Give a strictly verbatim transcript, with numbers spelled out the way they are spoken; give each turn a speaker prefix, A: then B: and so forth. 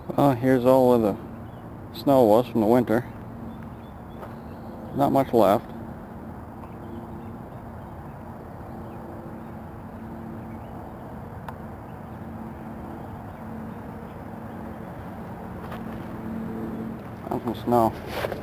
A: Well, here's all of the snow was from the winter. Not much left. That's some snow.